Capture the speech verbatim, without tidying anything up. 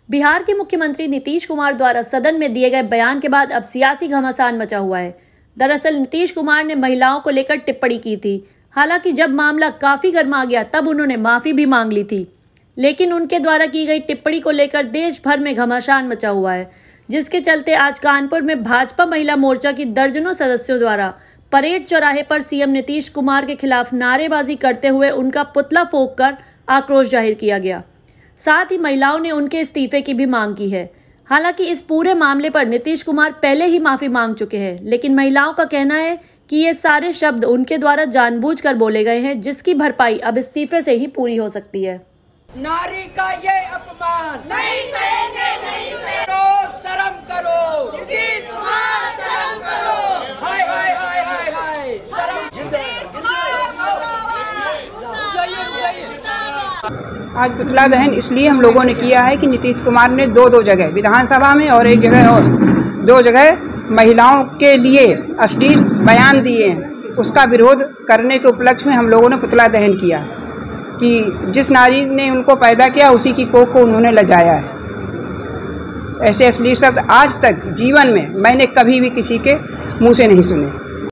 बिहार के मुख्यमंत्री नीतीश कुमार द्वारा सदन में दिए गए बयान के बाद अब सियासी घमासान मचा हुआ है। दरअसल नीतीश कुमार ने महिलाओं को लेकर टिप्पणी की थी। हालांकि जब मामला काफी गर्मा गया तब उन्होंने माफी भी मांग ली थी, लेकिन उनके द्वारा की गई टिप्पणी को लेकर देश भर में घमासान मचा हुआ है, जिसके चलते आज कानपुर में भाजपा महिला मोर्चा की दर्जनों सदस्यों द्वारा परेड चौराहे पर सीएम नीतीश कुमार के खिलाफ नारेबाजी करते हुए उनका पुतला फूंक कर आक्रोश जाहिर किया गया। साथ ही महिलाओं ने उनके इस्तीफे की भी मांग की है। हालांकि इस पूरे मामले पर नीतीश कुमार पहले ही माफी मांग चुके हैं, लेकिन महिलाओं का कहना है कि ये सारे शब्द उनके द्वारा जानबूझकर बोले गए हैं, जिसकी भरपाई अब इस्तीफे से ही पूरी हो सकती है। नारी का ये अपमान नहीं सहेंगे, नहीं सहेंगे। शर्म करो नीतीश कुमार, शर्म करो। हाय हाय हाय हाय हाय शर्म। आज पुतला दहन इसलिए हम लोगों ने किया है कि नीतीश कुमार ने दो दो जगह विधानसभा में और एक जगह और दो जगह महिलाओं के लिए अश्लील बयान दिए हैं। उसका विरोध करने के उपलक्ष्य में हम लोगों ने पुतला दहन किया कि जिस नारी ने उनको पैदा किया उसी की कोख को उन्होंने लजाया है। ऐसे अश्लील शब्द आज तक जीवन में मैंने कभी भी किसी के मुंह से नहीं सुने।